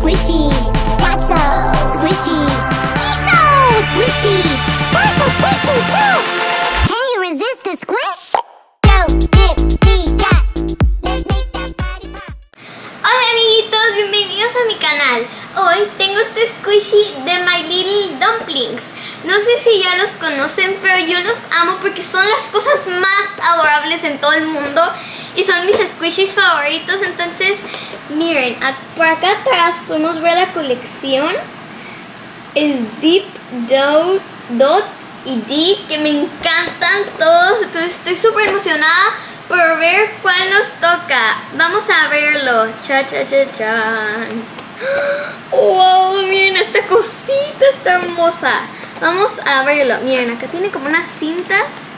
squishy. Got so squishy. He's so squishy. That's so squishy too. Can you resist the squish? Go get me got. Let's make that body pop. Hola amiguitos, bienvenidos a mi canal. Hoy tengo este squishy de My Little Dumplings. No sé si ya los conocen, pero yo los amo porque son las cosas más adorables en todo el mundo y son mis squishies favoritos. Entonces, miren, por acá atrás podemos ver la colección. Es Deep, Dot y D, que me encantan todos. Entonces estoy súper emocionada por ver cuál nos toca. Vamos a verlo. Cha-cha-cha-chan. Wow, miren esta cosita, está hermosa. Vamos a verlo. Miren, acá tiene como unas cintas.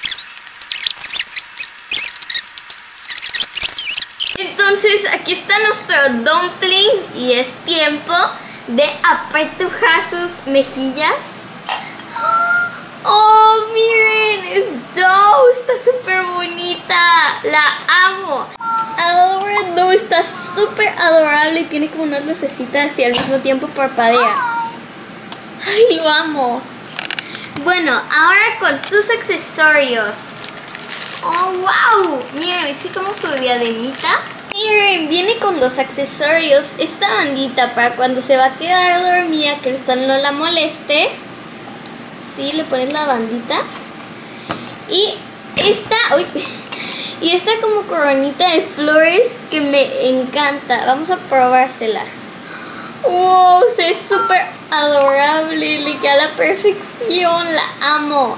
Entonces aquí está nuestro dumpling y es tiempo de apretujar sus mejillas. Oh, miren, es Dough, está súper bonita, la amo. Ahora Dough está súper adorable y tiene como unas lucecitas y al mismo tiempo parpadea. Ay, lo amo. Bueno, ahora con sus accesorios. Oh, wow, miren, es como su diademita. Miren, viene con dos accesorios. Esta bandita para cuando se va a quedar dormida, que el sol no la moleste. Sí, le pones la bandita. Y esta, y esta como coronita de flores que me encanta. Vamos a probársela. Wow, se es súper adorable, le queda a la perfección, la amo.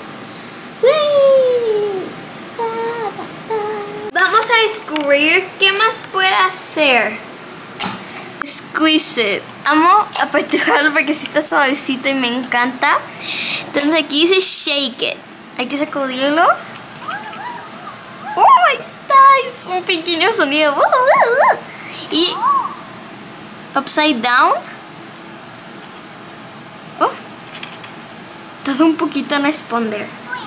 Vamos a descubrir qué más puede hacer. Squeeze it. Amo apretujarlo porque sí está suavecito y me encanta. Entonces aquí dice shake it. Hay que sacudirlo. Ahí está, es un pequeño sonido. Y upside down. Todo un poquito a responder.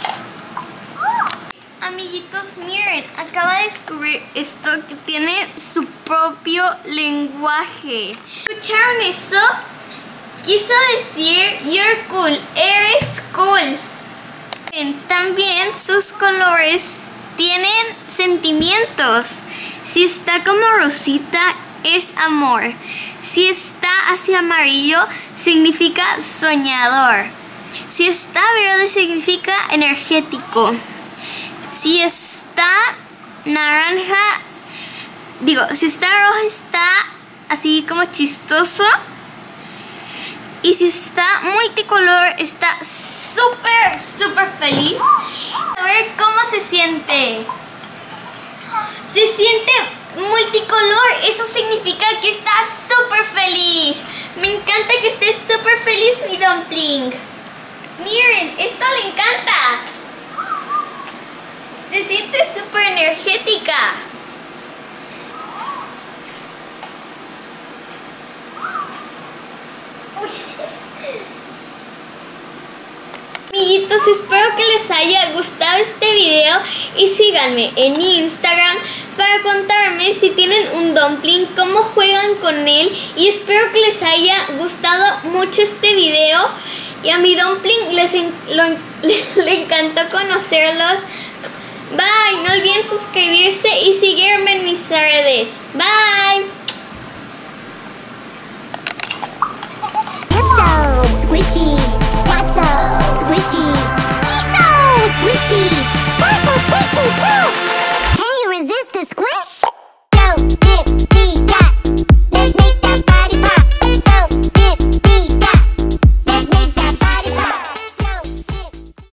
Amiguitos, miren, acaba de descubrir esto que tiene su propio lenguaje. ¿Escucharon eso? Quiso decir you're cool, eres cool. También sus colores tienen sentimientos. Si está como rosita es amor. Si está hacia amarillo significa soñador. Si está verde significa energético. Si está naranja, si está rojo está así como chistoso. Y si está multicolor está súper feliz. A ver cómo se siente. Se siente multicolor, eso significa que está súper feliz. Me encanta que esté súper feliz mi dumpling. Miren, esto le encanta. Se siente súper energética. Amiguitos, espero que les haya gustado este video y síganme en Instagram para contarme si tienen un dumpling, cómo juegan con él, y espero que les haya gustado mucho este video. Y a mi dumpling le encantó conocerlos. Bye, no olviden suscribirse y seguirme en mis redes. Bye. It's so squishy. Got so squishy. He's so squishy. That's so squishy too.